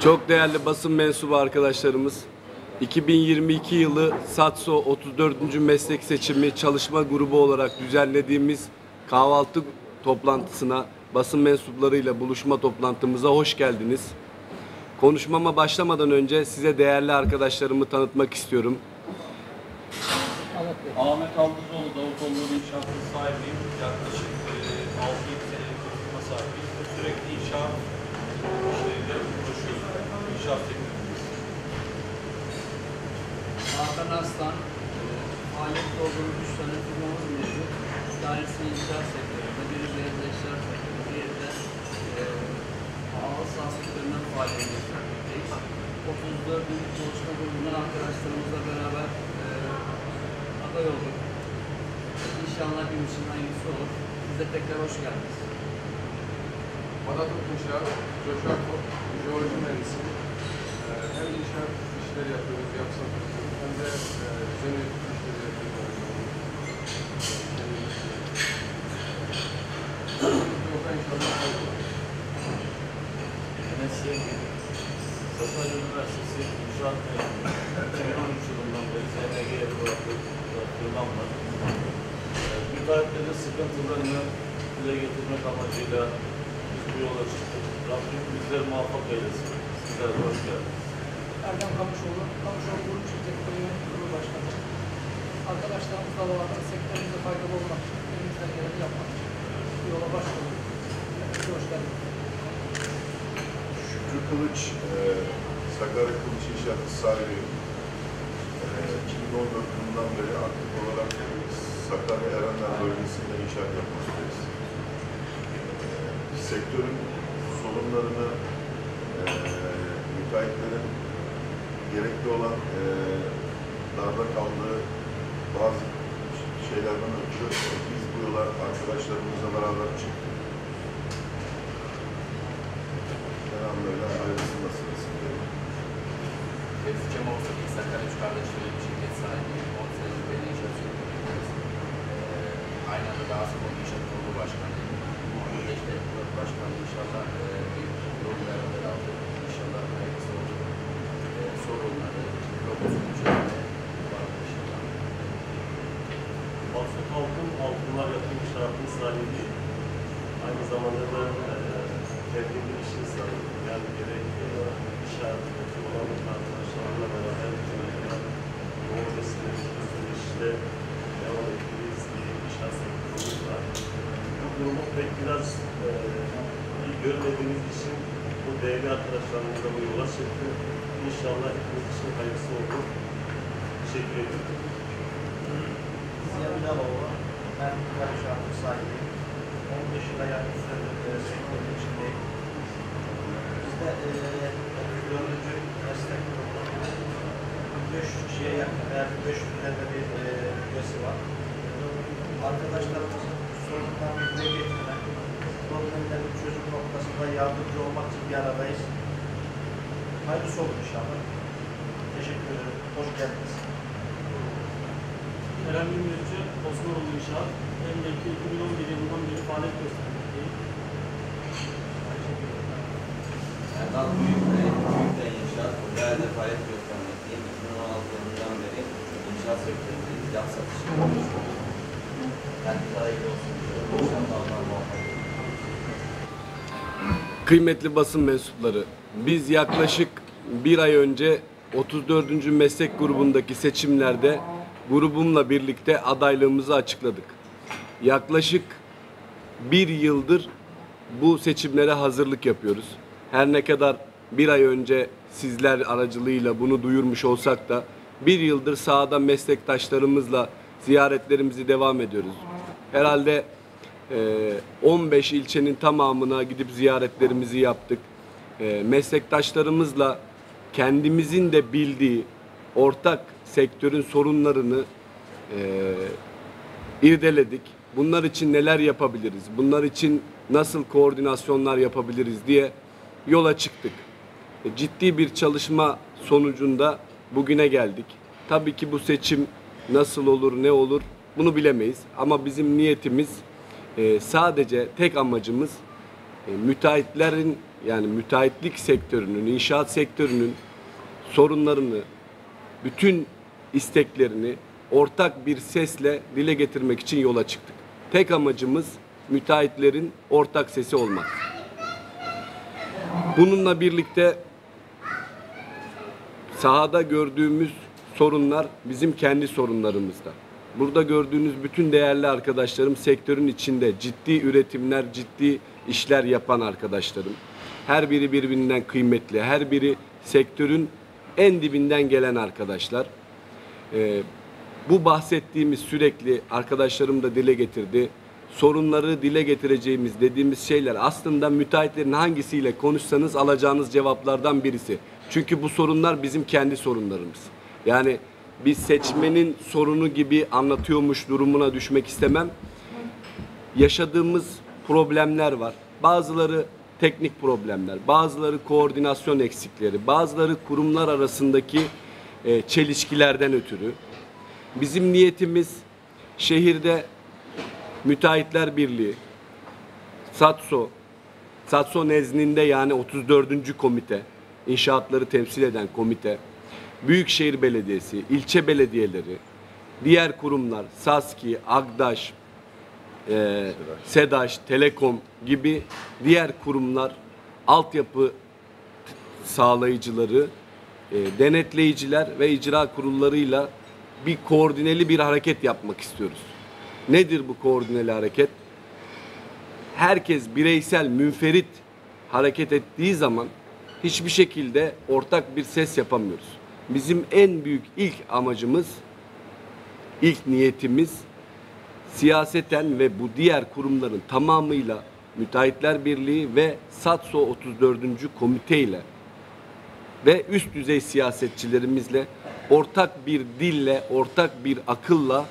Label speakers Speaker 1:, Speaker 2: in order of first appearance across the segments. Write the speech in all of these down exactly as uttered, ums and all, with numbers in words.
Speaker 1: Çok değerli basın mensubu arkadaşlarımız, iki bin yirmi iki yılı SATSO otuz dördüncü meslek seçimi çalışma grubu olarak düzenlediğimiz kahvaltı toplantısına, basın mensuplarıyla buluşma toplantımıza hoş geldiniz. Konuşmama başlamadan önce size değerli arkadaşlarımı tanıtmak istiyorum.
Speaker 2: Ahmet Aldızoğlu, Davutoğlu İnşaatı sahibiyim. Yaklaşık altı yedi senelik bir firma sahibiyim. Sürekli inşaat işleriyle uğraşıyoruz. İnşaat sektöründeyiz.
Speaker 3: Hakan Arslan, faaliyette olduğumuz üç tane firmamız mevcut. Bir tanesi inşaat sektöründe, biri beyaz eşya sektöründe, diğeri de e, hava saha sektöründen faaliyet göstermekteyiz. otuz dördüncü çalışma grubundan arkadaşlarımızla beraber e, aday olduk. İnşallah hepimiz için hayırlısı olur. Siz de tekrar hoş geldiniz.
Speaker 4: Badatuk İnşaat, Coşar Kop, jeoloji mühendisi. Ee, hem inşaat işleri yapıyoruz, yapsak hem de e, düzenli işleri yapıyoruz. Yolda inşallah olur.
Speaker 2: Enes Yengin, Sakarya Üniversitesi İnşaat Mezunu. iki bin on üç yılından beri S M G'ye bıraktığı firmam var. Müteahhitlerin sıkıntılarını dile getirmek amacıyla biz bu yola çıktık. Rabbim bizleri muvaffak eylesin. Sizler de hoş geldiniz.
Speaker 5: Erdem Kamışoğlu, Kamışoğlu Grup Şirketleri Yönetim Kurulu Başkanı. Arkadaşlarımızla beraber sektörümüze faydalı olmak için, elimizden geleni yapmak için bu yola başlıyoruz. Hepinize hoş geldiniz.
Speaker 6: Şükrü Kılıç, e, Sakarya Kılıç İnşaatı sahibiyim. E, iki bin on dört yılından beri aktif olarak Sakarya Erenler bölgesinde inşaat yapmaktayız. E, sektörün sorunlarını, e, müteahhitlerin gerekli olan e, darda kaldığı bazı şeylerden ötürü biz bu yola arkadaşlarımızla beraber çıktık. Böyle ayrısı nasıl isimleri?
Speaker 3: Hepsi Cem Ortak, Sakarya Üç Kardeşleri bir şirket sahibi. on senedir beni inşaat sektöründeyiz. Ee, aynı anda da Asım İnşaat Kurulu Başkanıyım. Onun da işte Kurulu Başkanı inşallah e, bir yol beraber aldık. İnşallah hayırlısı olur. E, sorunları, logosunu çözmeye var inşallah.
Speaker 7: Maksut Halkın Altınlar Yatırım İnşaatı sahibi, aynı zamanda da e, kendi bir iş insanı. Yani gerek inşaatındaki olan arkadaşlarla beraber çalışan yoğun ve sinirli süreçte devam ettiğimiz bir inşaat sektörümüz var. Bu durumu pek biraz e, iyi görmediğimiz için bu değerli arkadaşlarımızla bu yola çıktı. İnşallah hepimiz için hayırlısı olur. Teşekkür ederim.
Speaker 8: Ziya Ünaloğlu, ben inşaatı sahibiyim. on beş yıla yakın süredir sektörün içindeyim. Bizde otuz dördüncü meslek grubu beş yüz kişiye yakın veya beş yüz üzerinde bir e, üyesi var. Arkadaşlarımızın sorunlarını dile getirmek, problemlerin çözüm noktasında yardımcı olmak için bir aradayız. Hayırlısı olur inşallah. Teşekkür ederim. Hoş geldiniz.
Speaker 7: Eren Bilmezci, Osmanoğlu İnşaat, Emlaki iki bin on bir yılından beri faaliyet göstermekteyim.
Speaker 9: Erdal Büyükbey, Büyükbey İnşaat, Buraya faaliyet göstermekteyim. iki bin on altı yılından beri inşaat sektöründeyiz, yap satışı yapıyoruz. Kendinize hayırlı olsun diyorum. İnşallah Allah muvaffak olsun.
Speaker 1: Kıymetli basın mensupları, biz yaklaşık bir ay önce otuz dördüncü meslek grubundaki seçimlerde grubumla birlikte adaylığımızı açıkladık. Yaklaşık bir yıldır bu seçimlere hazırlık yapıyoruz. Her ne kadar bir ay önce sizler aracılığıyla bunu duyurmuş olsak da bir yıldır sahada meslektaşlarımızla ziyaretlerimizi devam ediyoruz. Herhalde on beş ilçenin tamamına gidip ziyaretlerimizi yaptık. Meslektaşlarımızla kendimizin de bildiği ortak sektörün sorunlarını e, irdeledik. Bunlar için neler yapabiliriz? Bunlar için nasıl koordinasyonlar yapabiliriz diye yola çıktık. E, ciddi bir çalışma sonucunda bugüne geldik. Tabii ki bu seçim nasıl olur, ne olur bunu bilemeyiz. Ama bizim niyetimiz e, sadece tek amacımız e, müteahhitlerin yani müteahhitlik sektörünün, inşaat sektörünün sorunlarını, bütün isteklerini ortak bir sesle dile getirmek için yola çıktık. Tek amacımız müteahhitlerin ortak sesi olmak. Bununla birlikte sahada gördüğümüz sorunlar bizim kendi sorunlarımızda. Burada gördüğünüz bütün değerli arkadaşlarım sektörün içinde ciddi üretimler, ciddi işler yapan arkadaşlarım. Her biri birbirinden kıymetli, her biri sektörün en dibinden gelen arkadaşlar. Ee, bu bahsettiğimiz sürekli arkadaşlarım da dile getirdi. Sorunları dile getireceğimiz dediğimiz şeyler aslında müteahhitlerin hangisiyle konuşsanız alacağınız cevaplardan birisi. Çünkü bu sorunlar bizim kendi sorunlarımız. Yani bir seçmenin sorunu gibi anlatıyormuş durumuna düşmek istemem. Yaşadığımız problemler var. Bazıları teknik problemler, bazıları koordinasyon eksikleri, bazıları kurumlar arasındaki e, çelişkilerden ötürü. Bizim niyetimiz şehirde Müteahhitler Birliği, SATSO, SATSO nezdinde yani otuz dördüncü komite, inşaatları temsil eden komite, Büyükşehir Belediyesi, ilçe belediyeleri, diğer kurumlar, SASKİ, AGDAŞ, e, SEDAŞ, Telekom gibi diğer kurumlar, altyapı sağlayıcıları, e, denetleyiciler ve icra kurullarıyla bir koordineli bir hareket yapmak istiyoruz. Nedir bu koordineli hareket? Herkes bireysel, münferit hareket ettiği zaman hiçbir şekilde ortak bir ses yapamıyoruz. Bizim en büyük ilk amacımız, ilk niyetimiz siyaseten ve bu diğer kurumların tamamıyla Müteahhitler Birliği ve SATSO otuz dördüncü komite ile ve üst düzey siyasetçilerimizle ortak bir dille, ortak bir akılla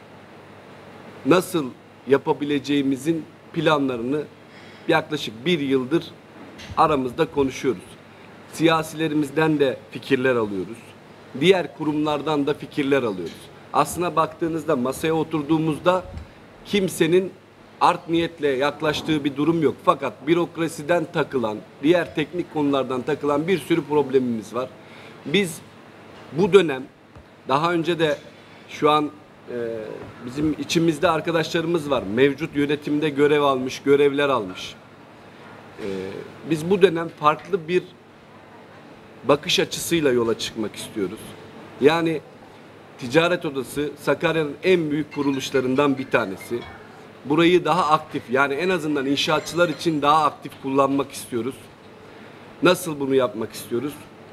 Speaker 1: nasıl yapabileceğimizin planlarını yaklaşık bir yıldır aramızda konuşuyoruz. Siyasilerimizden de fikirler alıyoruz. Diğer kurumlardan da fikirler alıyoruz. Aslına baktığınızda masaya oturduğumuzda kimsenin art niyetle yaklaştığı bir durum yok. Fakat bürokrasiden takılan, diğer teknik konulardan takılan bir sürü problemimiz var. Biz bu dönem daha önce de şu an e, bizim içimizde arkadaşlarımız var. Mevcut yönetimde görev almış, görevler almış. E, biz bu dönem farklı bir bakış açısıyla yola çıkmak istiyoruz. Yani Ticaret Odası Sakarya'nın en büyük kuruluşlarından bir tanesi. Burayı daha aktif, yani en azından inşaatçılar için daha aktif kullanmak istiyoruz. Nasıl bunu yapmak istiyoruz?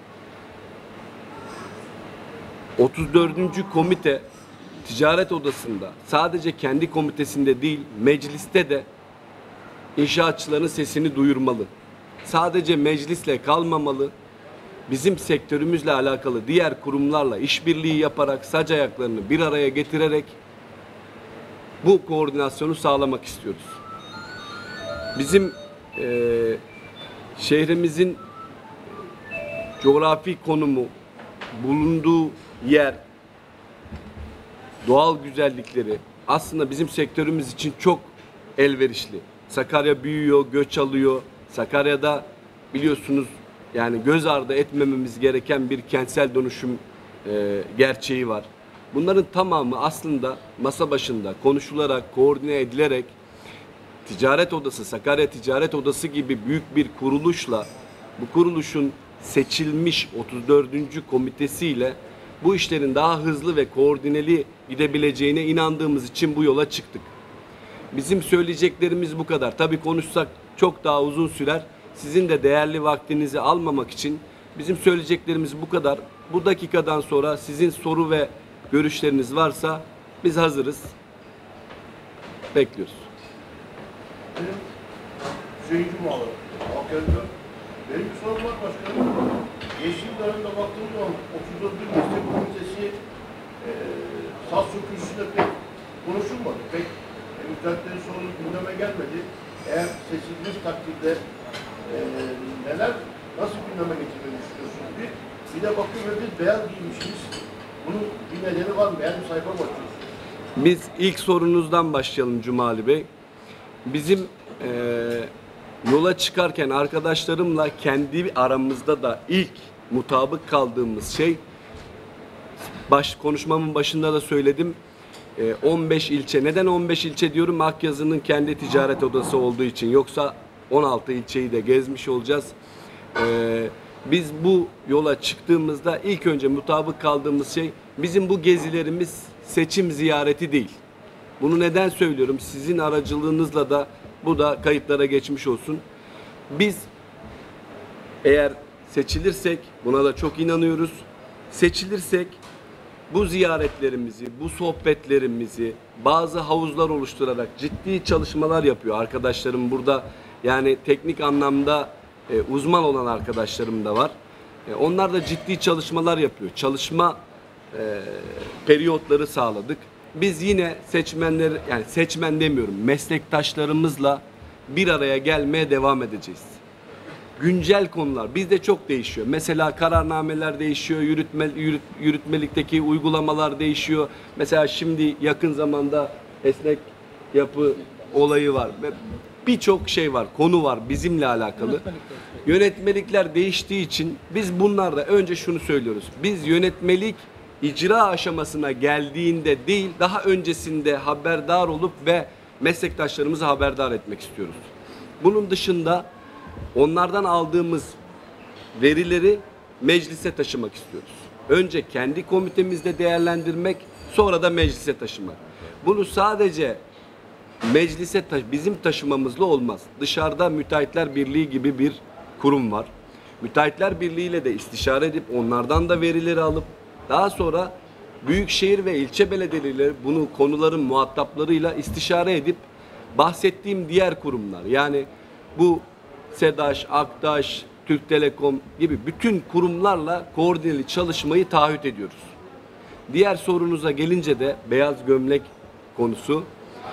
Speaker 1: otuz dördüncü komite Ticaret Odası'nda sadece kendi komitesinde değil, mecliste de inşaatçıların sesini duyurmalı. Sadece meclisle kalmamalı. Bizim sektörümüzle alakalı diğer kurumlarla işbirliği yaparak, sac ayaklarını bir araya getirerek bu koordinasyonu sağlamak istiyoruz. Bizim e, şehrimizin coğrafi konumu, bulunduğu yer, doğal güzellikleri aslında bizim sektörümüz için çok elverişli. Sakarya büyüyor, göç alıyor. Sakarya'da biliyorsunuz yani göz ardı etmememiz gereken bir kentsel dönüşüm e, gerçeği var. Bunların tamamı aslında masa başında konuşularak, koordine edilerek Ticaret Odası, Sakarya Ticaret Odası gibi büyük bir kuruluşla, bu kuruluşun seçilmiş otuz dördüncü komitesiyle bu işlerin daha hızlı ve koordineli gidebileceğine inandığımız için bu yola çıktık. Bizim söyleyeceklerimiz bu kadar. Tabii konuşsak çok daha uzun sürer. Sizin de değerli vaktinizi almamak için bizim söyleyeceklerimiz bu kadar. Bu dakikadan sonra sizin soru ve görüşleriniz varsa biz hazırız. Bekliyoruz.
Speaker 10: Benim Hüseyin Cumalı, Akyancı. Benim bir sorum var başkanım. Geçtiğim dönemde baktığım zaman otuz dördüncü Meslek Komitesi e, SATSO kürsüsünde pek konuşulmadı. Pek e, müteahhitlerin sorunu gündeme gelmedi. Eğer seçildiğiniz takdirde e, neler, nasıl gündeme getirmeyi düşünüyorsunuz? Bir, bir de bakıyorum biz beyaz giymişiz. Bunun bir nedeni var mı? Eğer bir sayfa mı açıyorsunuz?
Speaker 1: Biz ilk sorunuzdan başlayalım Cumali Bey. Bizim e, yola çıkarken arkadaşlarımla kendi aramızda da ilk mutabık kaldığımız şey, baş konuşmamın başında da söyledim, on beş ilçe. Neden on beş ilçe diyorum? Akyazı'nın kendi ticaret odası olduğu için. Yoksa on altı ilçeyi de gezmiş olacağız. Ee, biz bu yola çıktığımızda ilk önce mutabık kaldığımız şey, bizim bu gezilerimiz seçim ziyareti değil. Bunu neden söylüyorum? Sizin aracılığınızla da bu da kayıtlara geçmiş olsun. Biz eğer seçilirsek, buna da çok inanıyoruz, seçilirsek bu ziyaretlerimizi, bu sohbetlerimizi bazı havuzlar oluşturarak ciddi çalışmalar yapıyor arkadaşlarım burada. Yani teknik anlamda e, uzman olan arkadaşlarım da var. E, onlar da ciddi çalışmalar yapıyor. Çalışma e, periyotları sağladık. Biz yine seçmenler, yani seçmen demiyorum, meslektaşlarımızla bir araya gelmeye devam edeceğiz. Güncel konular bizde çok değişiyor. Mesela kararnameler değişiyor, yürütme, yürüt, yürütmelikteki uygulamalar değişiyor. Mesela şimdi yakın zamanda esnek yapı olayı var. Birçok şey var, konu var bizimle alakalı. Yönetmelikler değiştiği için biz bunlarda önce şunu söylüyoruz. Biz yönetmelik icra aşamasına geldiğinde değil, daha öncesinde haberdar olup ve meslektaşlarımızı haberdar etmek istiyoruz. Bunun dışında onlardan aldığımız verileri meclise taşımak istiyoruz. Önce kendi komitemizde değerlendirmek, sonra da meclise taşımak. Bunu sadece meclise taş bizim taşımamızla olmaz. Dışarıda Müteahhitler Birliği gibi bir kurum var. Müteahhitler Birliği ile de istişare edip onlardan da verileri alıp daha sonra büyükşehir ve ilçe belediyeleri bunu konuların muhataplarıyla istişare edip bahsettiğim diğer kurumlar, yani bu SEDAŞ, AKTAŞ, Türk Telekom gibi bütün kurumlarla koordineli çalışmayı taahhüt ediyoruz. Diğer sorunuza gelince de beyaz gömlek konusu.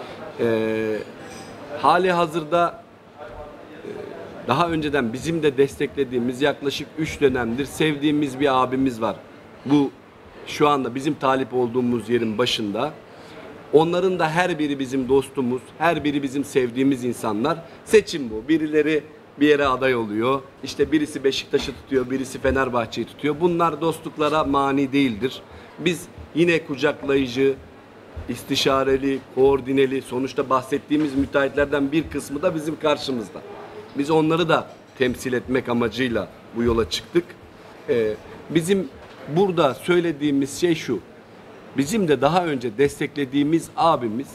Speaker 1: Ee, hali hazırda e, daha önceden bizim de desteklediğimiz yaklaşık üç dönemdir sevdiğimiz bir abimiz var. Bu şu anda bizim talip olduğumuz yerin başında. Onların da her biri bizim dostumuz, her biri bizim sevdiğimiz insanlar. Seçim bu. Birileri bir yere aday oluyor. İşte birisi Beşiktaş'ı tutuyor, birisi Fenerbahçe'yi tutuyor. Bunlar dostluklara mani değildir. Biz yine kucaklayıcı, istişareli, koordineli, sonuçta bahsettiğimiz müteahhitlerden bir kısmı da bizim karşımızda. Biz onları da temsil etmek amacıyla bu yola çıktık. Ee, bizim burada söylediğimiz şey şu. Bizim de daha önce desteklediğimiz abimizin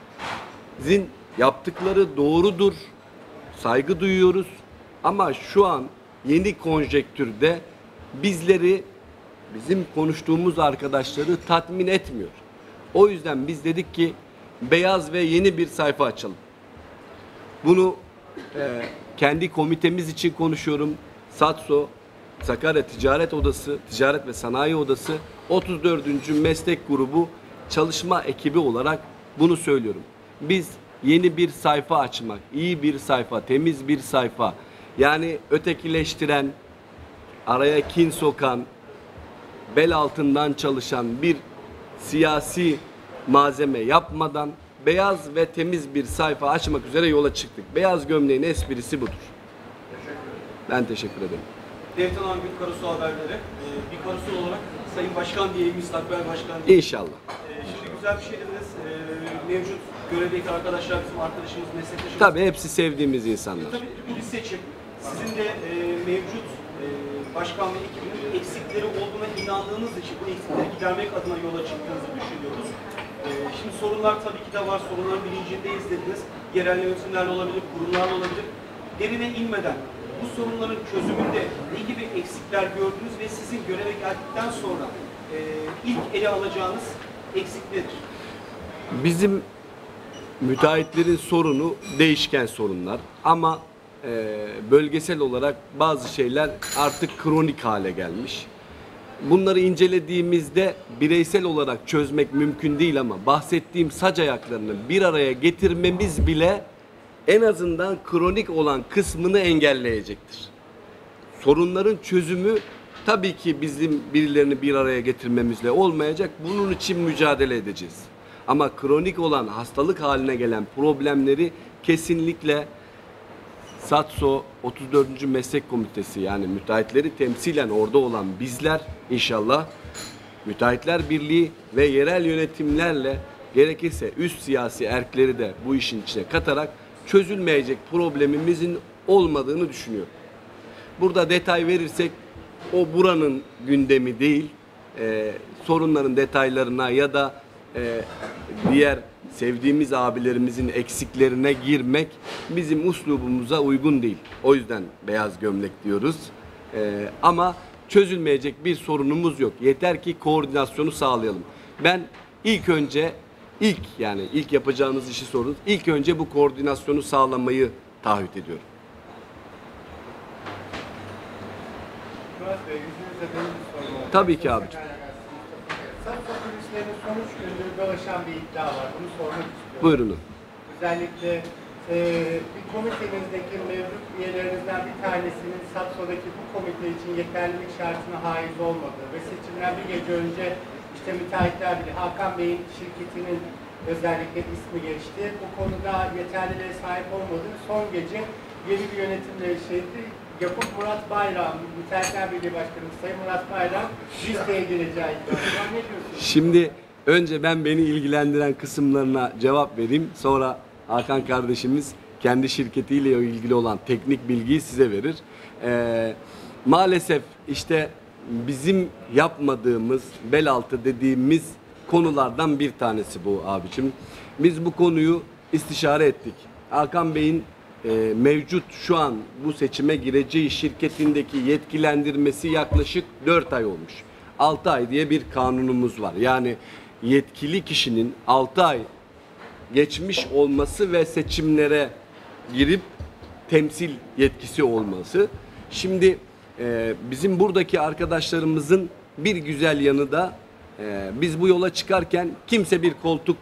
Speaker 1: yaptıkları doğrudur, saygı duyuyoruz. Ama şu an yeni konjektürde bizleri, bizim konuştuğumuz arkadaşları tatmin etmiyor. O yüzden biz dedik ki beyaz ve yeni bir sayfa açalım. Bunu e, kendi komitemiz için konuşuyorum. SATSO, Sakarya Ticaret Odası, Ticaret ve Sanayi Odası, otuz dördüncü meslek grubu çalışma ekibi olarak bunu söylüyorum. Biz yeni bir sayfa açmak, iyi bir sayfa, temiz bir sayfa, yani ötekileştiren, araya kin sokan, bel altından çalışan bir siyasi malzeme yapmadan beyaz ve temiz bir sayfa açmak üzere yola çıktık. Beyaz gömleğin esprisi budur. Ben teşekkür ederim.
Speaker 11: Devletin Angül Karasu Haberleri. Ee, bir Karasu olarak Sayın Başkan diyelim, müstakbel Başkan diyelim.
Speaker 1: İnşallah.
Speaker 11: Ee, şimdi güzel bir şey dediniz. Ee, mevcut görevdeki arkadaşlar bizim arkadaşımız, meslektaşımız.
Speaker 1: Tabii hepsi sevdiğimiz insanlar.
Speaker 11: Tabii bu bir seçim. Sizin de e, mevcut e, başkan ve ekibinin eksikleri olduğuna inandığınız için bu eksikleri gidermek adına yola çıktığınızı düşünüyoruz. E, şimdi sorunlar tabii ki de var. Sorunların bilincindeyiz dediniz. Yerel yönetimlerle olabilir, kurumlarla olabilir. Derine inmeden bu sorunların çözümünde ne gibi eksikler gördünüz ve sizin göreve geldikten sonra e, ilk ele alacağınız eksik nedir?
Speaker 1: Bizim müteahhitlerin sorunu değişken sorunlar ama e, bölgesel olarak bazı şeyler artık kronik hale gelmiş. Bunları incelediğimizde bireysel olarak çözmek mümkün değil ama bahsettiğim sac ayaklarını bir araya getirmemiz bile en azından kronik olan kısmını engelleyecektir. Sorunların çözümü tabii ki bizim birilerini bir araya getirmemizle olmayacak. Bunun için mücadele edeceğiz. Ama kronik olan, hastalık haline gelen problemleri kesinlikle SATSO otuz dördüncü Meslek Komitesi, yani müteahhitleri temsilen orada olan bizler inşallah Müteahhitler Birliği ve yerel yönetimlerle, gerekirse üst siyasi erkleri de bu işin içine katarak çözülmeyecek problemimizin olmadığını düşünüyorum. Burada detay verirsek o buranın gündemi değil, e, sorunların detaylarına ya da e, diğer sevdiğimiz abilerimizin eksiklerine girmek bizim uslubumuza uygun değil. O yüzden beyaz gömlek diyoruz. E, ama çözülmeyecek bir sorunumuz yok. Yeter ki koordinasyonu sağlayalım. Ben ilk önce ilk yani ilk yapacağınız işi sorunuz. İlk önce bu koordinasyonu sağlamayı taahhüt ediyorum.
Speaker 10: Murat Bey, yüzünüze benim bir sorum var.
Speaker 1: Tabii ki abicim.
Speaker 10: SATSO kulislerinin sonuç gündür dolaşan bir iddia var. Bunu sormak istiyorum.
Speaker 1: Buyurun.
Speaker 10: Özellikle e, bir komitenizdeki mevcut üyelerinizden bir tanesinin SATSO'daki bu komite için yeterlilik şartına haiz olmadığı ve seçimden bir gece önce işte Müteahhitler Birliği, Hakan Bey'in şirketinin özellikle ismi geçti. Bu konuda yeterliliğe sahip olmadığı son gece yeni bir yönetimle şeydi. Yapıp Murat Bayram, Müteahhitler Birliği Başkanı Sayın Murat Bayram listeye gireceği iddiası. Ne diyorsunuz?
Speaker 1: Şimdi önce ben beni ilgilendiren kısımlarına cevap vereyim. Sonra Hakan kardeşimiz kendi şirketiyle ilgili olan teknik bilgiyi size verir. Ee, maalesef işte bizim yapmadığımız, bel altı dediğimiz konulardan bir tanesi bu abicim. Biz bu konuyu istişare ettik. Hakan Bey'in e, mevcut şu an bu seçime gireceği şirketindeki yetkilendirmesi yaklaşık dört ay olmuş. altı ay diye bir kanunumuz var. Yani yetkili kişinin altı ay geçmiş olması ve seçimlere girip temsil yetkisi olması. Şimdi e, bizim buradaki arkadaşlarımızın bir güzel yanı da e, biz bu yola çıkarken kimse bir koltuk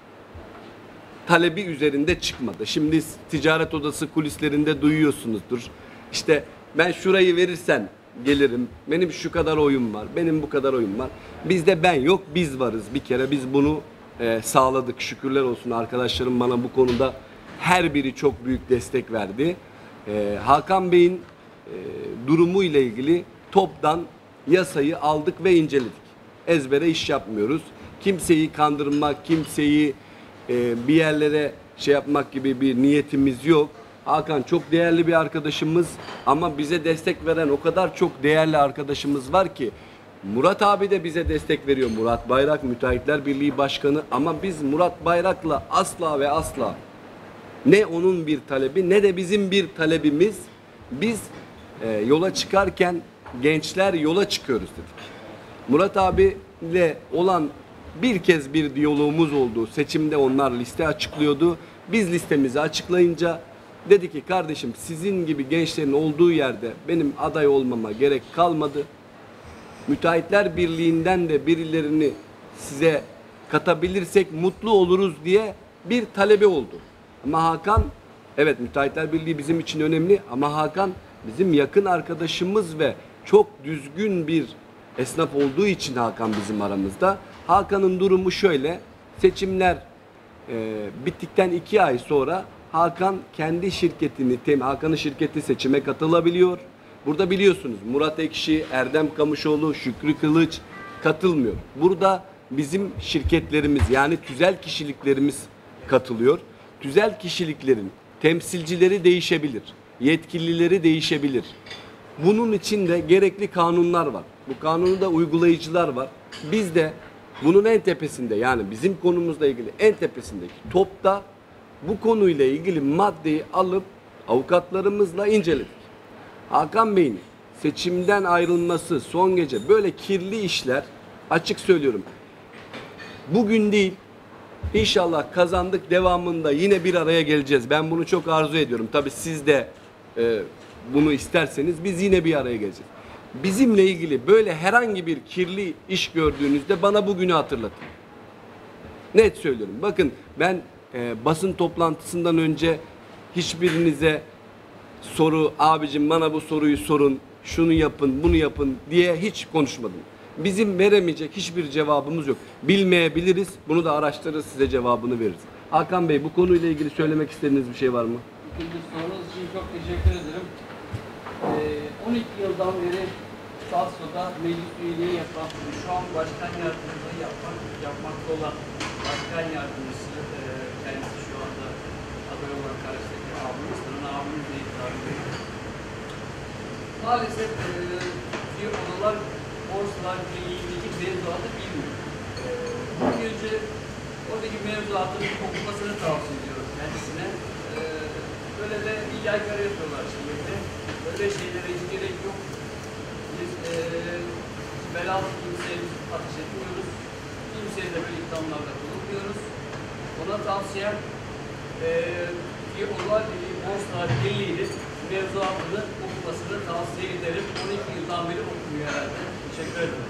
Speaker 1: talebi üzerinde çıkmadı. Şimdi ticaret odası kulislerinde duyuyorsunuzdur. İşte ben şurayı verirsen gelirim. Benim şu kadar oyum var. Benim bu kadar oyum var. Bizde ben yok, biz varız. Bir kere biz bunu e, sağladık. Şükürler olsun, arkadaşlarım bana bu konuda her biri çok büyük destek verdi. E, Hakan Bey'in e, durumu ile ilgili toptan yasayı aldık ve inceledik. Ezbere iş yapmıyoruz. Kimseyi kandırmak, kimseyi e, bir yerlere şey yapmak gibi bir niyetimiz yok. Hakan çok değerli bir arkadaşımız ama bize destek veren o kadar çok değerli arkadaşımız var ki, Murat abi de bize destek veriyor. Murat Bayrak Müteahhitler Birliği Başkanı, ama biz Murat Bayrak'la asla ve asla ne onun bir talebi ne de bizim bir talebimiz. Biz e, yola çıkarken gençler yola çıkıyoruz dedik. Murat abiyle olan bir kez bir diyalogumuz oldu. Seçimde onlar liste açıklıyordu. Biz listemizi açıklayınca dedi ki kardeşim, sizin gibi gençlerin olduğu yerde benim aday olmama gerek kalmadı. Müteahhitler Birliği'nden de birilerini size katabilirsek mutlu oluruz diye bir talebi oldu. Ama Hakan, evet Müteahhitler Birliği bizim için önemli ama Hakan bizim yakın arkadaşımız ve çok düzgün bir esnaf olduğu için Hakan bizim aramızda. Hakan'ın durumu şöyle: seçimler e, bittikten iki ay sonra Hakan kendi şirketini, Hakan'ın şirketi seçime katılabiliyor. Burada biliyorsunuz Murat Ekşi, Erdem Kamışoğlu, Şükrü Kılıç katılmıyor. Burada bizim şirketlerimiz, yani tüzel kişiliklerimiz katılıyor. Tüzel kişiliklerin temsilcileri değişebilir, yetkilileri değişebilir. Bunun için de gerekli kanunlar var. Bu kanunu da uygulayıcılar var. Biz de bunun en tepesinde, yani bizim konumuzla ilgili en tepesindeki topta bu konuyla ilgili maddeyi alıp avukatlarımızla inceledik. Hakan Bey'in seçimden ayrılması, son gece böyle kirli işler, açık söylüyorum, bugün değil, İnşallah kazandık, devamında yine bir araya geleceğiz. Ben bunu çok arzu ediyorum. Tabii siz de e, bunu isterseniz biz yine bir araya geleceğiz. Bizimle ilgili böyle herhangi bir kirli iş gördüğünüzde bana bugünü hatırlatın. Net söylüyorum. Bakın ben e, basın toplantısından önce hiçbirinize soru, abicim bana bu soruyu sorun, şunu yapın, bunu yapın diye hiç konuşmadım. Bizim veremeyecek hiçbir cevabımız yok. Bilmeyebiliriz, bunu da araştırırız, size cevabını veririz. Hakan Bey, bu konuyla ilgili söylemek istediğiniz bir şey var mı?
Speaker 3: İkinci sorunuz için çok teşekkür ederim. Ee, on iki yıldan beri Sasso'da meclis üyeliği yapan, şu an başkan yardımcılığı yapmak, yapmakta olan başkan yardımcısı, e, kendisi şu anda aday olan karşıdaki abimiz, sana abimiz de itibar ediyor. Maalesef e, bir odalar, borsalar birliğindeki mevzuatı bilmiyor. E, bu gece oradaki mevzuatın okumasını tavsiye ediyorum kendisine. E, böyle de bir yaygara yapıyorlar şimdi. Böyle şeylere hiç gerek yok. Biz e, belalı kimseye ateş etmiyoruz. Kimseye de böyle ikramlarda bulunmuyoruz. Ona tavsiyem e, bir odalar birliği, borsalar birliği'nin mevzuatını okumasını tavsiye ederim. on iki yıldan beri okumuyor herhalde. Teşekkür ederim.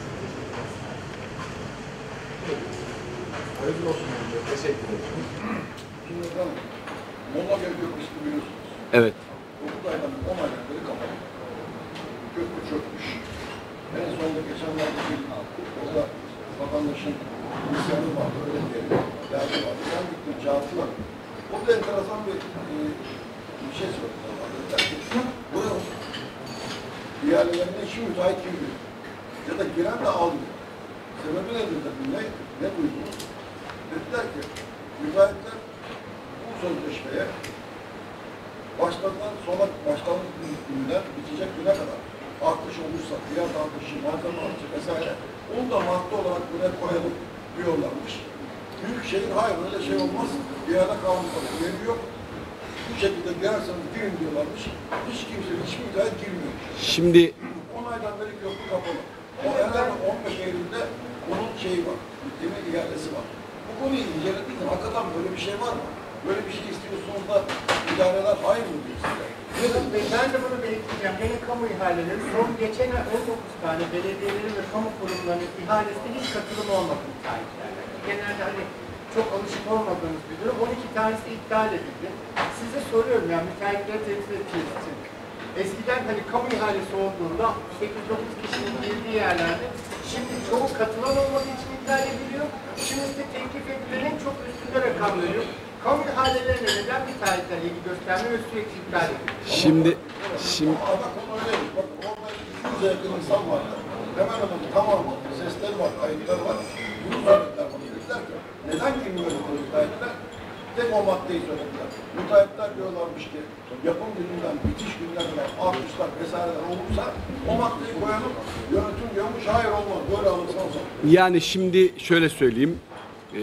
Speaker 10: Hayırlı olsun önce. Teşekkür ederim. Şimdi efendim, Molla Göl Köprüsü biliyorsunuz.
Speaker 1: Evet.
Speaker 10: dokuz aydan on aydan beri kapalı. Köprü çökmüş. En sonunda geçenlerde bir orada vatandaşın isyanı vardı, öyle diyelim. Derdi vardı. Ben gittim, cevapı var. Orada enteresan bir, e, bir şey söylediler. Buraya olsun. Diğerlerine işi müteahhit kim bilir? Ya da giren de almıyor. Sebebi nedir dedim, ne, ne duydunuz? Dediler ki, müteahhitler bu sözleşmeye başlarından sonra başlangıç gününden bitecek güne kadar artış olursa, fiyat artışı, malzeme artışı vesaire, onu da madde olarak güne koyalım diyorlarmış. Büyükşehir hayır öyle şey olmaz, bir yerde kalmalı, yeri yok. Bu şekilde girerseniz girin diyorlarmış. Hiç kimse, hiç müteahhit girmiyor.
Speaker 1: Şimdi
Speaker 10: on aydan beri köprü kapalı. O herhalde on beş Eylül'de onun şeyi var, bitirme iadesi var. Bu konuyu inceledik mi? Hakikaten böyle bir şey var mı? Böyle bir şey istiyorsunuz da idareler hayır mı diyor size?
Speaker 12: Ben de bunu belirteceğim. Yine kamu ihaleleri son geçen ay on dokuz tane belediyelerin ve kamu kurumlarının ihalesinde hiç katılım olmadı müteahhitlerle. Genelde hani çok alışık olmadığınız bir durum. on iki tanesi iptal edildi. Size soruyorum ya müteahhitleri temsil ettiğiniz için. Eskiden hani kamu ihalesi olduğunda sekiz dokuz kişinin girdiği yerlerde şimdi çoğu katılan olmadığı için iptal ediliyor. Şimdi size teklif edilenin çok üstünde rakam veriyor. Kamu ihalelerine neden müteahhitler ilgi göstermiyor ve sürekli iptal ediyor?
Speaker 1: Şimdi şimdi
Speaker 10: Ana konu öyleymiş. Bak orada iki yüze yakın insan var. Hemen hemen tamamı, sesleri var, kayıtları var. Bunu söylediler bana. Dediler ki, neden girmiyor bu müteahhitler? Tek o maddeyi söylediler. Müteahhitler diyorlarmış ki, yapım gününden, bitiş günden kadar artışlar vesaireler olursa o maddeyi koyalım. Yönetim diyormuş, hayır olmaz, böyle alırsanız olur.
Speaker 1: yani şimdi şöyle söyleyeyim. Ee,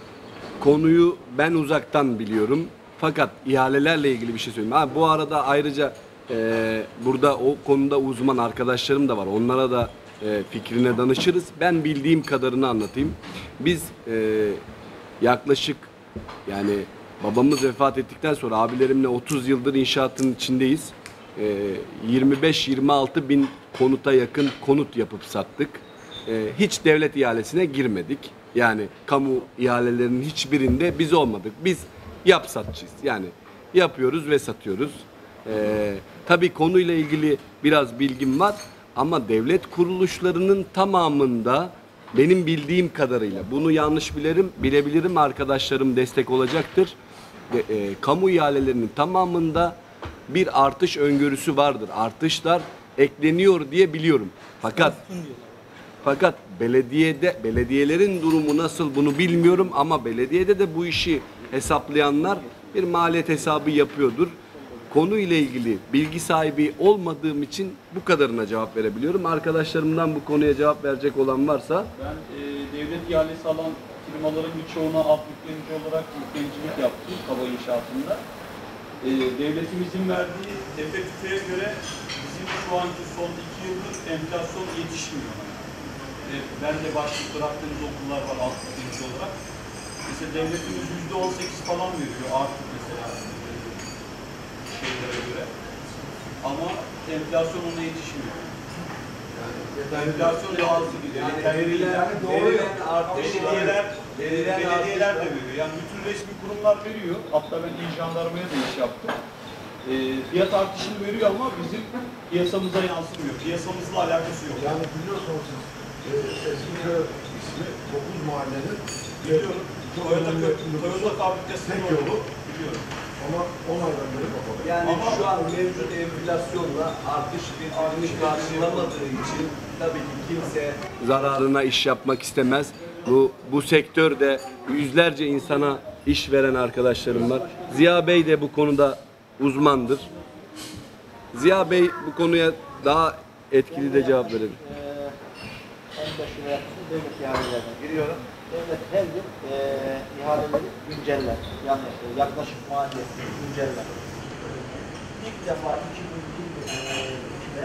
Speaker 1: konuyu ben uzaktan biliyorum. Fakat ihalelerle ilgili bir şey söyleyeyim. Ha, bu arada ayrıca e, burada o konuda uzman arkadaşlarım da var. Onlara da e, fikrine danışırız. Ben bildiğim kadarını anlatayım. Biz e, yaklaşık yani babamız vefat ettikten sonra abilerimle otuz yıldır inşaatın içindeyiz. E, yirmi beş yirmi altı bin konuta yakın konut yapıp sattık. E, hiç devlet ihalesine girmedik. Yani kamu ihalelerinin hiçbirinde biz olmadık. Biz yap satçıyız. Yani yapıyoruz ve satıyoruz. Ee, tabii konuyla ilgili biraz bilgim var ama devlet kuruluşlarının tamamında benim bildiğim kadarıyla bunu yanlış bilirim, bilebilirim arkadaşlarım destek olacaktır. E, e, kamu ihalelerinin tamamında bir artış öngörüsü vardır. Artışlar ekleniyor diye biliyorum. Fakat Fakat belediyede, belediyelerin durumu nasıl bunu bilmiyorum ama belediyede de bu işi hesaplayanlar bir maliyet hesabı yapıyordur. Konuyla ilgili bilgi sahibi olmadığım için bu kadarına cevap verebiliyorum. Arkadaşlarımdan bu konuya cevap verecek olan varsa.
Speaker 2: Ben e, devlet ihalesi alan firmaların birçoğuna alt yüklenici olarak yüklenicilik yaptım kaba inşaatında. E, devletimizin verdiği tepe tüfeğe göre bizim şu anki son iki yıldır enflasyon yetişmiyor. Ben de başlık bıraktığımız okullar var alt yüklenici olarak. Mesela devletimiz yüzde on sekiz falan veriyor artık mesela şeylere göre. Ama enflasyon ona yetişmiyor. Yani enflasyon daha hızlı gidiyor. Yani verilen, verilen artış belediyeler, verilen belediyeler de veriyor. Yani bütün resmi kurumlar veriyor. Hatta ben İl Jandarmaya da iş yaptım. E, fiyat artışını veriyor ama bizim piyasamıza yansımıyor. Piyasamızla alakası yok.
Speaker 10: Yani biliyorsunuz siz Eskiköy ismi dokuz mahallenin
Speaker 2: biliyorum. Toyota, Toyota fabrikasının yolu biliyorum.
Speaker 10: Ama on aydan beri kapalı.
Speaker 1: Yani şu an mevcut enflasyonla artış birbirini karşılamadığı için tabii ki kimse zararına iş yapmak istemez. Bu bu sektörde yüzlerce insana iş veren arkadaşlarım var. Ziya Bey de bu konuda uzmandır. Ziya Bey bu konuya daha etkili de cevap verir.
Speaker 8: on beş lira yapmışım, devlet ihalelerine giriyorum. Devlet her yıl e, ihaleleri günceller. Yani e, yaklaşık maliyeti günceller. İlk defa iki bin yirmide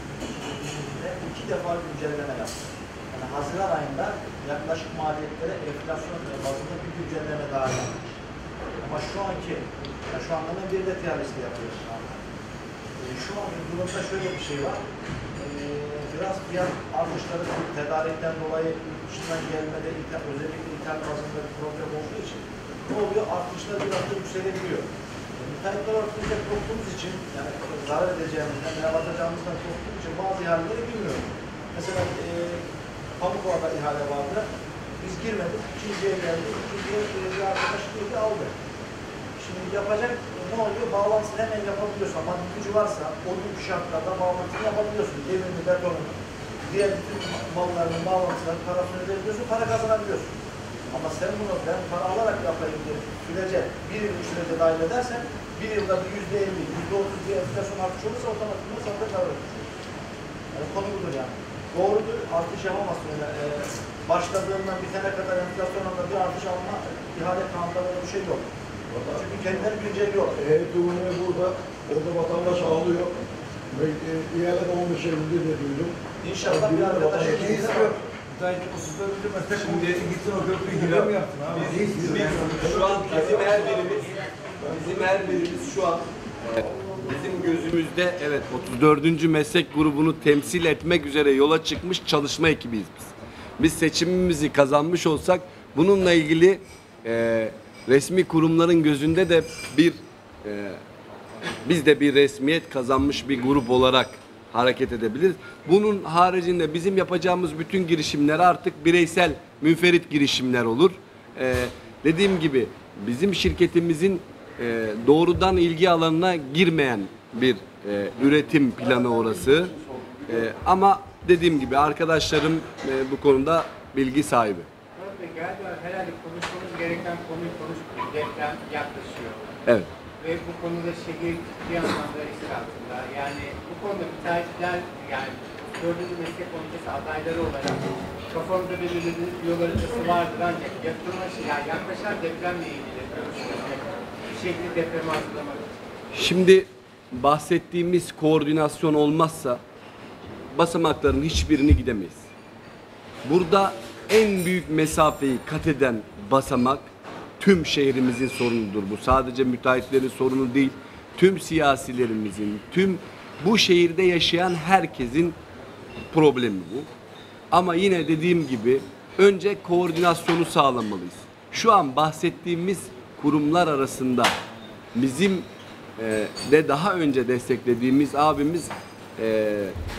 Speaker 8: iki defa güncelleme yaptım. Yani Haziran ayında yaklaşık maliyetlere enflasyon bazında bir güncelleme daha yaptık. Ama şu anki, yani şu anda bir devlet ihalesi yapıyoruz şu anda. E, şu anki durumda şöyle bir şey var. E, biraz fiyat artışları tedarikten dolayı yurt dışından gelmede ithal, özellikle ithal bazında bir problem olduğu için ne oluyor? Artışlar biraz da yükselebiliyor. E, müteahhitler ortaya korktuğumuz için, yani zarar edeceğimizden veya batacağımızdan korktuğumuz için bazı ihaleleri bilmiyoruz. Mesela e, Pamukova'da ihale vardı. Biz girmedik. İkinciye geldi. İkinciye bir arkadaş girdi, aldı. Şimdi yapacak ne oluyor? Bağlantısını hemen yapabiliyorsun. Ama gücü varsa o günkü şartlarda bağlantısını yapabiliyorsun. Demirini, betonunu, diğer bütün mallarının bağlantısını, parasını ödeyebiliyorsun, para kazanabiliyorsun. Ama sen bunu ben para alarak yapayım diye sürece, bir yıllık sürece dahil edersen, bir yılda bir yüzde elli, yüzde otuz diye enflasyon artış olursa otomatikman sana da kar etmiş. Yani konu budur yani. Doğrudur, artış yapamazsın. Yani, e, başladığından bitene kadar enflasyonunda bir artış alma, ihale kanunlarında bir şey yok. Çünkü kendileri güncelliyor.
Speaker 10: E-Tuğne burada, orada vatandaş ağlıyor. Ve e, ihale de on beş Eylül'de diye duydum.
Speaker 8: İnşallah bir arkadaş
Speaker 10: istiyor.
Speaker 1: Şimdi gittin o köprüyü gibi mi yaptın abi? Biz, biz, şu an bizim her birimiz, bizim her birimiz şu an bizim gözümüzde evet otuz dördüncü meslek grubunu temsil etmek üzere yola çıkmış çalışma ekibiyiz biz. Biz seçimimizi kazanmış olsak bununla ilgili e, resmi kurumların gözünde de bir e, biz de bir resmiyet kazanmış bir grup olarak hareket edebiliriz. Bunun haricinde bizim yapacağımız bütün girişimler artık bireysel, münferit girişimler olur. Ee, dediğim gibi bizim şirketimizin e, doğrudan ilgi alanına girmeyen bir e, üretim planı orası. E, ama dediğim gibi arkadaşlarım e, bu konuda bilgi sahibi.
Speaker 12: Galiba herhalde konuşmamız gereken konuyu konuştuk. Deprem yaklaşıyor.
Speaker 1: Evet.
Speaker 12: Ve bu konuda şehir bir anlamda risk altında. Yani bu konuda müteahhitler, yani dördüncü meslek komitesi adayları olarak kafamda belirlediğiniz bir yol haritası vardır ancak yakınma, yani yaklaşan depremle ilgili görüşmek, şehri depreme hazırlamak için.
Speaker 1: Şimdi bahsettiğimiz koordinasyon olmazsa basamakların hiçbirini gidemeyiz. Burada en büyük mesafeyi kat eden basamak tüm şehrimizin sorunudur bu. Sadece müteahhitlerin sorunu değil, tüm siyasilerimizin, tüm bu şehirde yaşayan herkesin problemi bu. Ama yine dediğim gibi önce koordinasyonu sağlamalıyız. Şu an bahsettiğimiz kurumlar arasında bizim e, de daha önce desteklediğimiz abimiz e,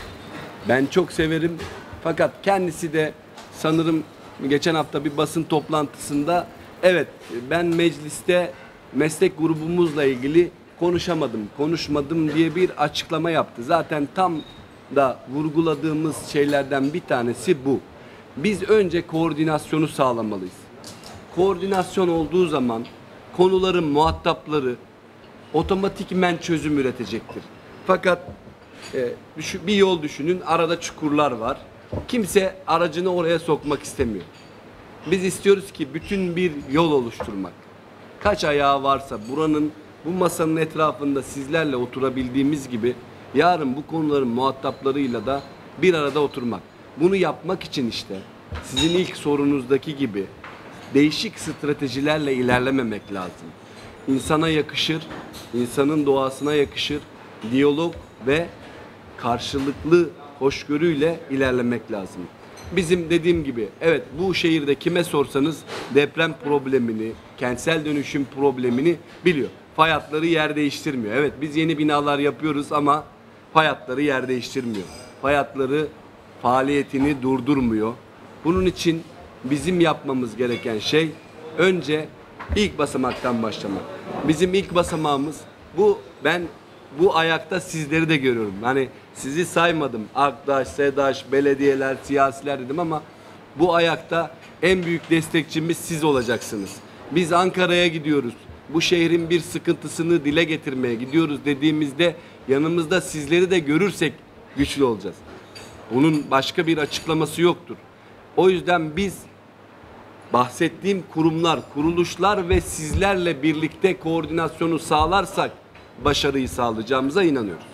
Speaker 1: ben çok severim. Fakat kendisi de sanırım geçen hafta bir basın toplantısında evet ben mecliste meslek grubumuzla ilgili konuşamadım, konuşmadım diye bir açıklama yaptı. Zaten tam da vurguladığımız şeylerden bir tanesi bu. Biz önce koordinasyonu sağlamalıyız. Koordinasyon olduğu zaman konuların muhatapları otomatikmen çözüm üretecektir. Fakat e, bir yol düşünün, arada çukurlar var. Kimse aracını oraya sokmak istemiyor. Biz istiyoruz ki bütün bir yol oluşturmak. Kaç ayağı varsa buranın, bu masanın etrafında sizlerle oturabildiğimiz gibi yarın bu konuların muhataplarıyla da bir arada oturmak. Bunu yapmak için işte sizin ilk sorunuzdaki gibi değişik stratejilerle ilerlememek lazım. İnsana yakışır, insanın doğasına yakışır, diyalog ve karşılıklı hoşgörüyle ilerlemek lazım. Bizim dediğim gibi evet bu şehirde kime sorsanız deprem problemini, kentsel dönüşüm problemini biliyor. Fay hatları yer değiştirmiyor. Evet biz yeni binalar yapıyoruz ama fay hatları yer değiştirmiyor. Fay hatları faaliyetini durdurmuyor. Bunun için bizim yapmamız gereken şey önce İlk basamaktan başlamak. Bizim ilk basamağımız bu. Ben bu ayakta sizleri de görüyorum. Hani sizi saymadım. Aktaş, SEDAŞ, belediyeler, siyasiler dedim ama bu ayakta en büyük destekçimiz siz olacaksınız. Biz Ankara'ya gidiyoruz. Bu şehrin bir sıkıntısını dile getirmeye gidiyoruz dediğimizde yanımızda sizleri de görürsek güçlü olacağız. Bunun başka bir açıklaması yoktur. O yüzden biz bahsettiğim kurumlar, kuruluşlar ve sizlerle birlikte koordinasyonu sağlarsak başarıyı sağlayacağımıza inanıyoruz.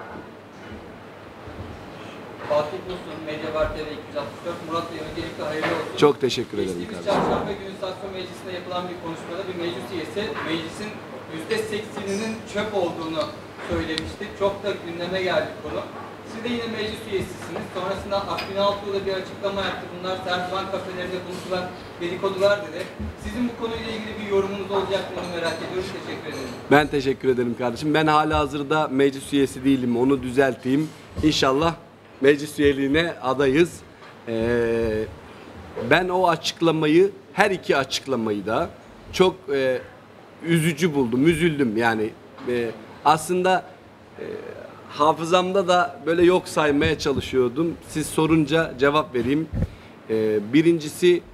Speaker 3: Fatih Dursun, Medyabar T V iki yüz altmış dört, Murat Bey öncelikle hayırlı olsun.
Speaker 1: Çok teşekkür ederim
Speaker 3: Geçtiğimiz
Speaker 1: kardeşim.
Speaker 3: çarşamba günü Sakso Meclisi'nde yapılan bir konuşmada bir meclis üyesi meclisin yüzde sekseninin çöp olduğunu söylemişti. Çok da gündeme geldi konu. Siz de yine meclis üyesisiniz. Sonrasında Akgün Altuğ da bir açıklama yaptı. Bunlar Serdivan kafelerinde buluşulan dedikodular dedi. Sizin bu konuyla ilgili bir yorumunuz olacak mı onu merak ediyoruz. Teşekkür ederim.
Speaker 1: Ben teşekkür ederim kardeşim. Ben hala hazırda meclis üyesi değilim. Onu düzelteyim. İnşallah meclis üyeliğine adayız. Ee, ben o açıklamayı, her iki açıklamayı da çok e, üzücü buldum, üzüldüm. Yani e, aslında e, hafızamda da böyle yok saymaya çalışıyordum. Siz sorunca cevap vereyim. E, birincisi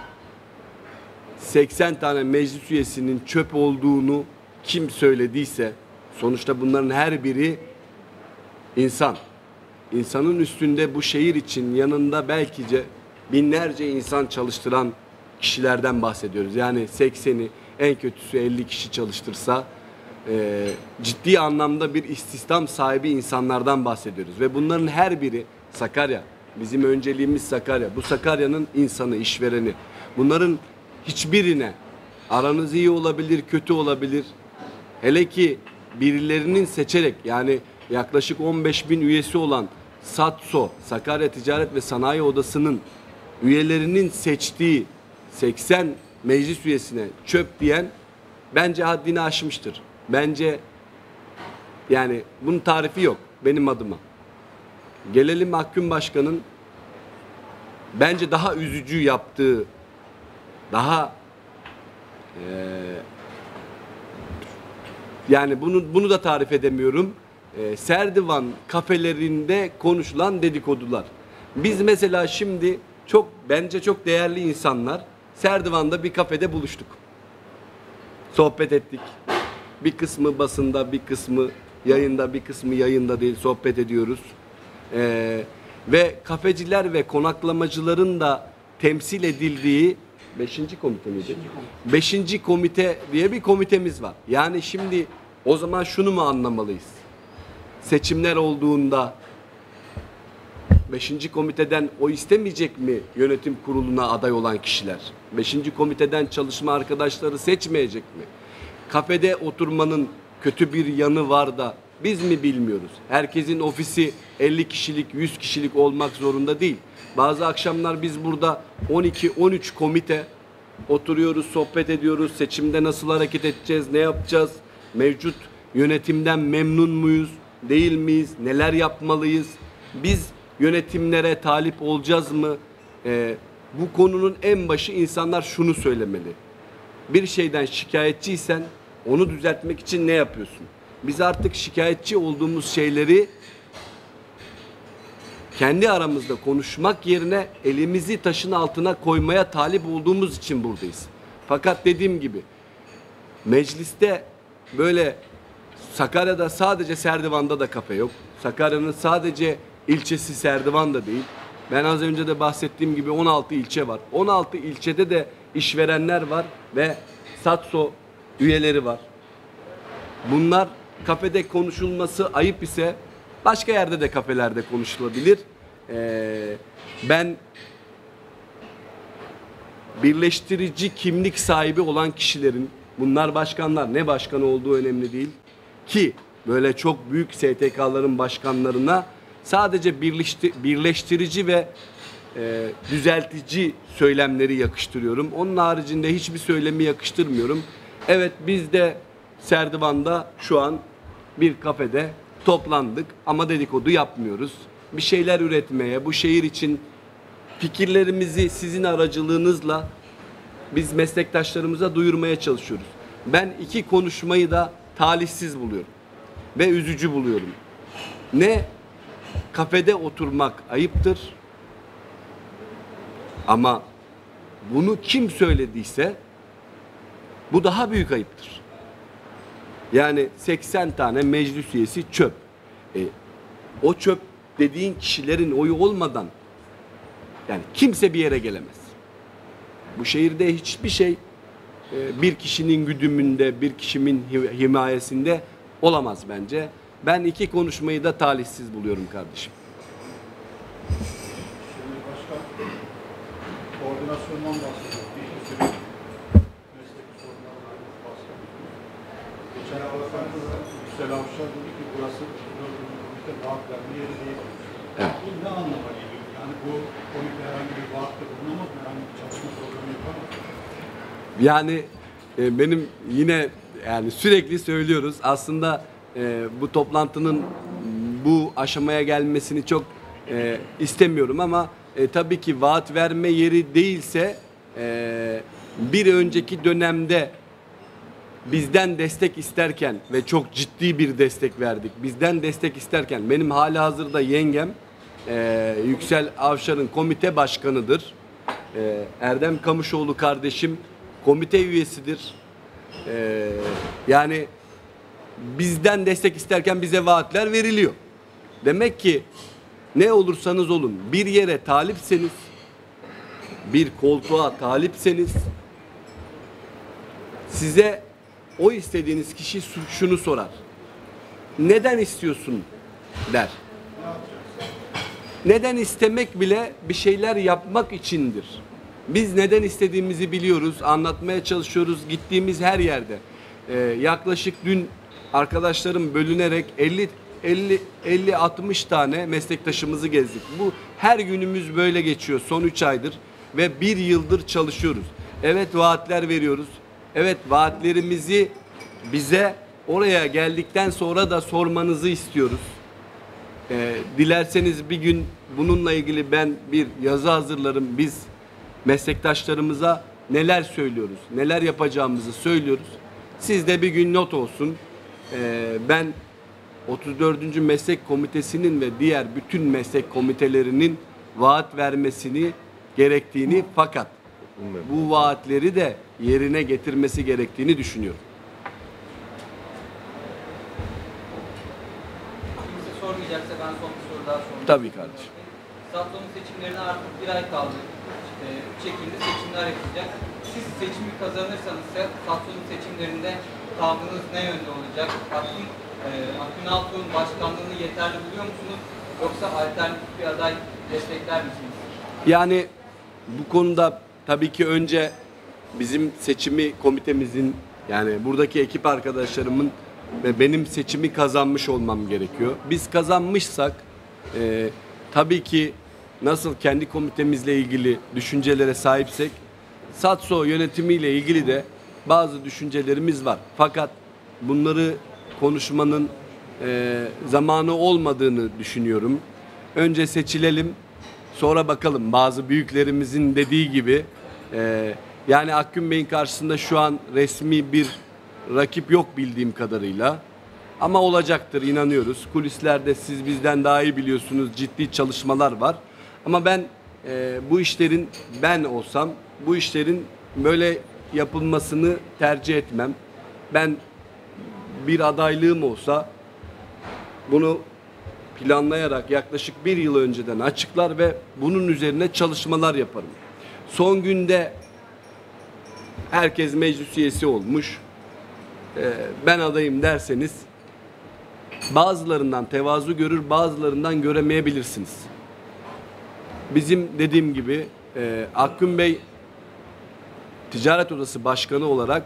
Speaker 1: seksen tane meclis üyesinin çöp olduğunu kim söylediyse, sonuçta bunların her biri insan. İnsanın üstünde bu şehir için yanında belki de binlerce insan çalıştıran kişilerden bahsediyoruz. Yani sekseni, en kötüsü elli kişi çalıştırsa e, ciddi anlamda bir istihdam sahibi insanlardan bahsediyoruz. Ve bunların her biri Sakarya. Bizim önceliğimiz Sakarya. Bu Sakarya'nın insanı, işvereni. Bunların hiçbirine aranız iyi olabilir, kötü olabilir. Hele ki birilerinin seçerek, yani yaklaşık on beş bin üyesi olan SATSO, Sakarya Ticaret ve Sanayi Odası'nın üyelerinin seçtiği seksen meclis üyesine çöp diyen bence haddini aşmıştır. Bence yani bunun tarifi yok benim adıma. Gelelim Akgün Başkan'ın bence daha üzücü yaptığı, daha e, yani bunu bunu da tarif edemiyorum. E, Serdivan kafelerinde konuşulan dedikodular. Biz mesela şimdi çok bence çok değerli insanlar Serdivan'da bir kafede buluştuk. Sohbet ettik. Bir kısmı basında, bir kısmı yayında, bir kısmı yayında değil, sohbet ediyoruz. E, ve kafeciler ve konaklamacıların da temsil edildiği beşinci komite miydi? Beşinci komite diye bir komitemiz var. Yani şimdi o zaman şunu mu anlamalıyız? Seçimler olduğunda beşinci komiteden o istemeyecek mi yönetim kuruluna aday olan kişiler? Beşinci komiteden çalışma arkadaşları seçmeyecek mi? Kafede oturmanın kötü bir yanı var da biz mi bilmiyoruz? Herkesin ofisi elli kişilik, yüz kişilik olmak zorunda değil. Bazı akşamlar biz burada on iki on üç komite oturuyoruz, sohbet ediyoruz. Seçimde nasıl hareket edeceğiz, ne yapacağız? Mevcut yönetimden memnun muyuz, değil miyiz? Neler yapmalıyız? Biz yönetimlere talip olacağız mı? Ee, bu konunun en başı insanlar şunu söylemeli. Bir şeyden şikayetçiysen onu düzeltmek için ne yapıyorsun? Biz artık şikayetçi olduğumuz şeyleri kendi aramızda konuşmak yerine elimizi taşın altına koymaya talip olduğumuz için buradayız. Fakat dediğim gibi mecliste böyle Sakarya'da sadece Serdivan'da da kafe yok. Sakarya'nın sadece ilçesi Serdivan'da değil. Ben az önce de bahsettiğim gibi on altı ilçe var. on altı ilçede de işverenler var ve SATSO üyeleri var. Bunlar kafede konuşulması ayıp ise başka yerde de kafelerde konuşulabilir. Ee, ben birleştirici kimlik sahibi olan kişilerin, bunlar başkanlar, ne başkanı olduğu önemli değil ki böyle çok büyük S T K'ların başkanlarına sadece birleştirici ve e, düzeltici söylemleri yakıştırıyorum. Onun haricinde hiçbir söylemi yakıştırmıyorum. Evet, biz de Serdivan'da şu an bir kafede toplandık ama dedikodu yapmıyoruz. Bir şeyler üretmeye, bu şehir için fikirlerimizi sizin aracılığınızla biz meslektaşlarımıza duyurmaya çalışıyoruz. Ben iki konuşmayı da talihsiz buluyorum ve üzücü buluyorum. Ne kafede oturmak ayıptır, ama bunu kim söylediyse bu daha büyük ayıptır. Yani seksen tane meclis üyesi çöp. E, o çöp dediğin kişilerin oyu olmadan yani kimse bir yere gelemez. Bu şehirde hiçbir şey e, bir kişinin güdümünde, bir kişinin himayesinde olamaz bence. Ben iki konuşmayı da talihsiz buluyorum kardeşim.
Speaker 10: Şimdi başka koordinasyondan bahsediyoruz. Bir sürü mesleki sorunlardan bahsediyoruz. Geçen hafta Yüksel Avşar dedi ki burası komite vaat verme yeri değil.
Speaker 1: Evet.
Speaker 10: Bu ne anlama geliyor? Yani bu komite herhangi bir vaatte bulunamaz mı? Herhangi bir çalışma programı yapamaz mı?
Speaker 1: Yani e, benim yine yani sürekli söylüyoruz. Aslında e, bu toplantının bu aşamaya gelmesini çok e, istemiyorum ama e, tabii ki vaat verme yeri değilse e, bir önceki dönemde bizden destek isterken ve çok ciddi bir destek verdik. Bizden destek isterken benim halihazırda yengem e, Yüksel Avşar'ın komite başkanıdır. E, Erdem Kamışoğlu kardeşim komite üyesidir. E, yani bizden destek isterken bize vaatler veriliyor. Demek ki ne olursanız olun bir yere talipseniz, bir koltuğa talipseniz size o istediğiniz kişi şunu sorar. Neden istiyorsun der. Neden istemek bile bir şeyler yapmak içindir. Biz neden istediğimizi biliyoruz, anlatmaya çalışıyoruz gittiğimiz her yerde. Ee, yaklaşık dün arkadaşlarım bölünerek elli altmış tane meslektaşımızı gezdik. Bu her günümüz böyle geçiyor son üç aydır ve bir yıldır çalışıyoruz. Evet vaatler veriyoruz. Evet vaatlerimizi bize oraya geldikten sonra da sormanızı istiyoruz. Ee, dilerseniz bir gün bununla ilgili ben bir yazı hazırlarım. Biz meslektaşlarımıza neler söylüyoruz, neler yapacağımızı söylüyoruz. Siz de bir gün not olsun. Ee, ben otuz dördüncü Meslek Komitesi'nin ve diğer bütün meslek komitelerinin vaat vermesini gerektiğini fakat bu vaatleri de yerine getirmesi gerektiğini düşünüyorum.
Speaker 3: Kimse sormayacaksa ben son bir soru daha sorayım.
Speaker 1: Tabii kardeşim.
Speaker 3: Satlon'un seçimlerine artık bir ay kaldı. üç Ekim'de seçimler yapılacak. Siz seçimi kazanırsanız Satlon'un seçimlerinde tavrınız ne yönde olacak? Akın, e, Akın Altuğ'un başkanlığını yeterli buluyor musunuz? Yoksa alternatif bir aday destekler misiniz?
Speaker 1: Yani bu konuda tabii ki önce bizim seçimi komitemizin yani buradaki ekip arkadaşlarımın ve benim seçimi kazanmış olmam gerekiyor. Biz kazanmışsak e, tabii ki nasıl kendi komitemizle ilgili düşüncelere sahipsek Satso yönetimiyle ilgili de bazı düşüncelerimiz var. Fakat bunları konuşmanın e, zamanı olmadığını düşünüyorum. Önce seçilelim, sonra bakalım. Bazı büyüklerimizin dediği gibi e, yani Akgün Bey'in karşısında şu an resmi bir rakip yok bildiğim kadarıyla. Ama olacaktır, inanıyoruz. Kulislerde siz bizden daha iyi biliyorsunuz, ciddi çalışmalar var. Ama ben e, bu işlerin ben olsam bu işlerin böyle yapılmasını tercih etmem. Ben bir adaylığım olsa bunu planlayarak yaklaşık bir yıl önceden açıklar ve bunun üzerine çalışmalar yaparım. Son günde herkes meclis üyesi olmuş. E, ben adayım derseniz bazılarından tevazu görür, bazılarından göremeyebilirsiniz. Bizim dediğim gibi e, Akgün Bey Ticaret Odası Başkanı olarak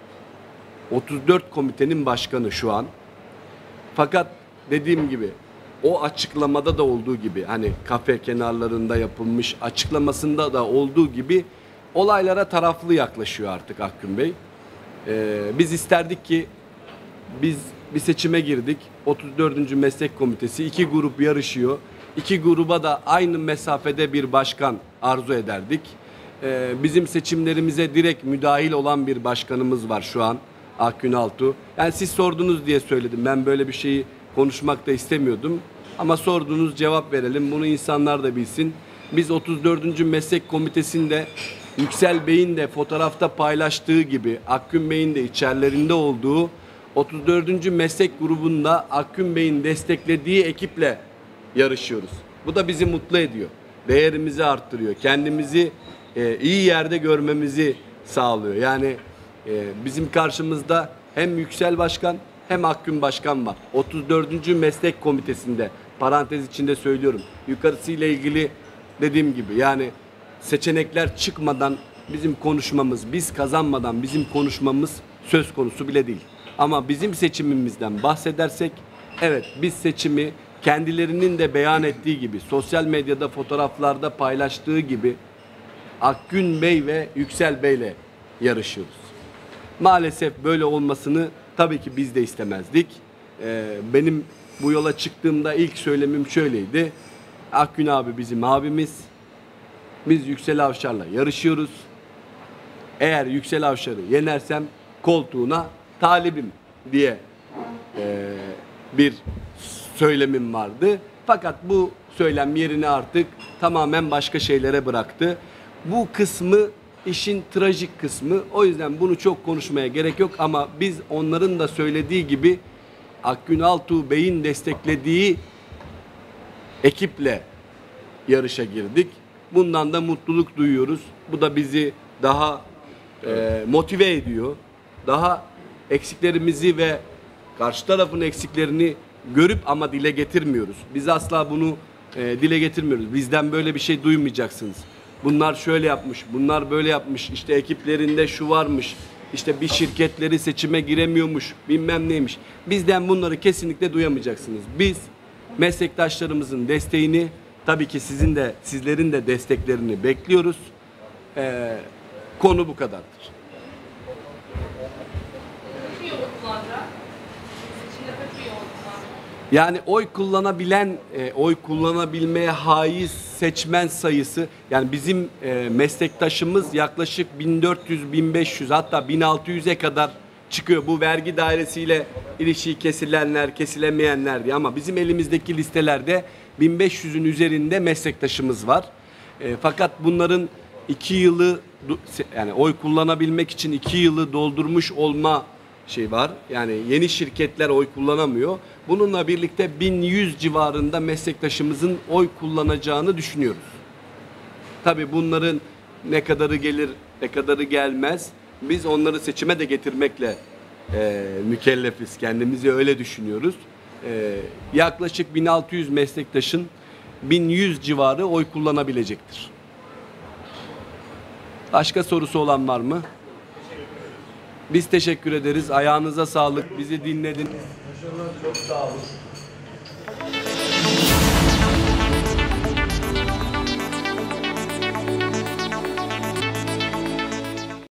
Speaker 1: otuz dört komitenin başkanı şu an. Fakat dediğim gibi o açıklamada da olduğu gibi hani kafe kenarlarında yapılmış açıklamasında da olduğu gibi olaylara taraflı yaklaşıyor artık Akgün Bey. E, biz isterdik ki biz bir seçime girdik. otuz dördüncü Meslek Komitesi iki grup yarışıyor. İki gruba da aynı mesafede bir başkan arzu ederdik. e, bizim seçimlerimize direkt müdahil olan bir başkanımız var şu an. Akgün Altuğ. Yani siz sordunuz diye söyledim. Ben böyle bir şeyi konuşmak da istemiyordum. Ama sordunuz, cevap verelim. Bunu insanlar da bilsin. Biz otuz dördüncü Meslek Komitesi'nde Yüksel Bey'in de fotoğrafta paylaştığı gibi Akgün Bey'in de içerilerinde olduğu otuz dördüncü Meslek grubunda Akgün Bey'in desteklediği ekiple yarışıyoruz. Bu da bizi mutlu ediyor. Değerimizi arttırıyor. Kendimizi e, iyi yerde görmemizi sağlıyor. Yani e, bizim karşımızda hem Yüksel Başkan hem Akgün Başkan var. otuz dördüncü Meslek Komitesi'nde, parantez içinde söylüyorum. Yukarısıyla ilgili dediğim gibi yani seçenekler çıkmadan bizim konuşmamız, biz kazanmadan bizim konuşmamız söz konusu bile değil. Ama bizim seçimimizden bahsedersek, evet biz seçimi kendilerinin de beyan ettiği gibi, sosyal medyada fotoğraflarda paylaştığı gibi Akgün Bey ve Yüksel Bey'le yarışıyoruz. Maalesef böyle olmasını tabii ki biz de istemezdik. Ee, benim bu yola çıktığımda ilk söylemim şöyleydi. Akgün abi bizim abimiz. Biz Yüksel Avşar'la yarışıyoruz. Eğer Yüksel Avşar'ı yenersem koltuğuna talibim diye e, bir söylemim vardı. Fakat bu söylem yerini artık tamamen başka şeylere bıraktı. Bu kısmı işin trajik kısmı. O yüzden bunu çok konuşmaya gerek yok ama biz onların da söylediği gibi Akgün Altuğ Bey'in desteklediği ekiple yarışa girdik. Bundan da mutluluk duyuyoruz. Bu da bizi daha e, motive ediyor. Daha eksiklerimizi ve karşı tarafın eksiklerini görüp ama dile getirmiyoruz. Biz asla bunu e, dile getirmiyoruz. Bizden böyle bir şey duymayacaksınız. Bunlar şöyle yapmış, bunlar böyle yapmış, işte ekiplerinde şu varmış, işte bir şirketleri seçime giremiyormuş, bilmem neymiş. Bizden bunları kesinlikle duyamayacaksınız. Biz meslektaşlarımızın desteğini, tabii ki sizin de, sizlerin de desteklerini bekliyoruz. Ee, konu bu kadardır. Yani oy kullanabilen, e, oy kullanabilmeye haiz seçmen sayısı, yani bizim e, meslektaşımız yaklaşık bin dört yüz bin beş yüz hatta bin altı yüze kadar çıkıyor. Bu vergi dairesiyle ilişiği kesilenler, kesilemeyenler diye, ama bizim elimizdeki listelerde bin beş yüzün üzerinde meslektaşımız var. E, fakat bunların iki yılı, yani oy kullanabilmek için iki yılı doldurmuş olma şey var. Yani yeni şirketler oy kullanamıyor. Bununla birlikte bin yüz civarında meslektaşımızın oy kullanacağını düşünüyoruz. Tabii bunların ne kadarı gelir, ne kadarı gelmez. Biz onları seçime de getirmekle e, mükellefiz. Kendimizi öyle düşünüyoruz. E, yaklaşık bin altı yüz meslektaşın bin yüz civarı oy kullanabilecektir. Başka sorusu olan var mı? Biz teşekkür ederiz. Ayağınıza sağlık. Bizi dinlediniz. Çok sağ olun.